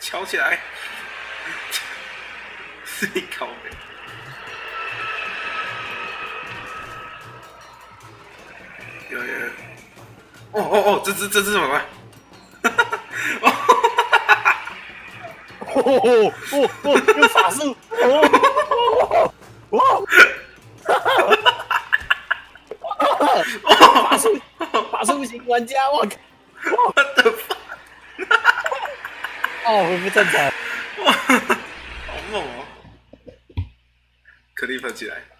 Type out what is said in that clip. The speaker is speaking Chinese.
敲起来，是你靠背。有，哦，这是什么？ 用法术，法术型玩家，我靠！ 我的妈！ 哦，恢复正常。 好猛哦！可立粉起来。